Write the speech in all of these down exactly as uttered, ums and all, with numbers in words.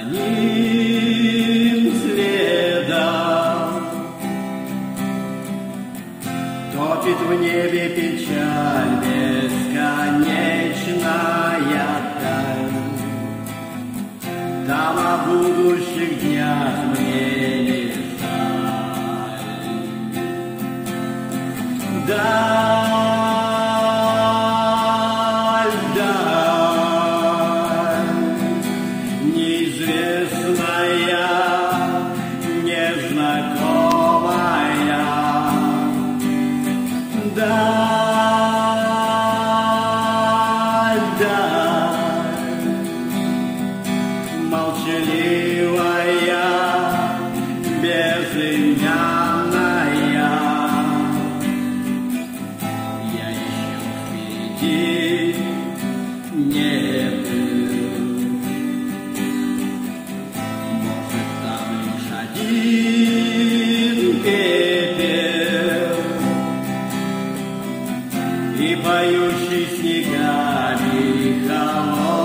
ним следом топит в небе печаль бесконечная даль. Там о будущих днях мне не жаль. Даль, даль, неизвестная, незнакомая. Даль, даль, молчаливая, безымянная. Я еще впереди не был. Может, там лишь один пепел и поющий снегами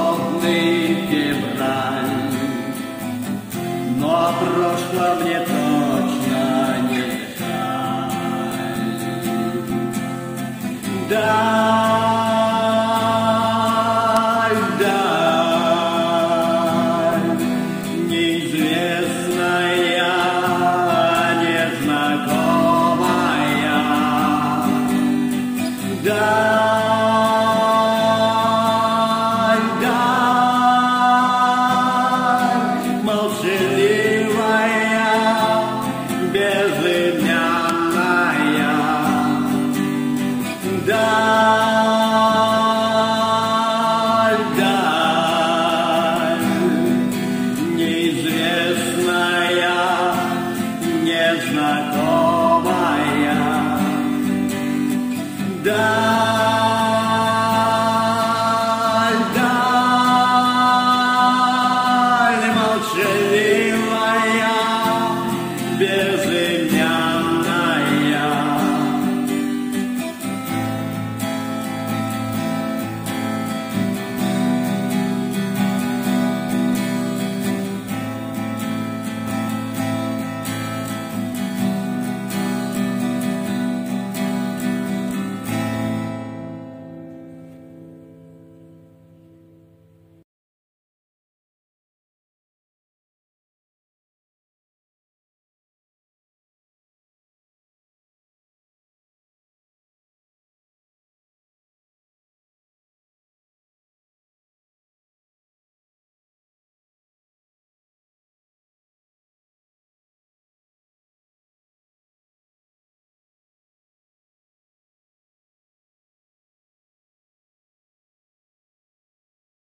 холодный февраль. Но прошло мне то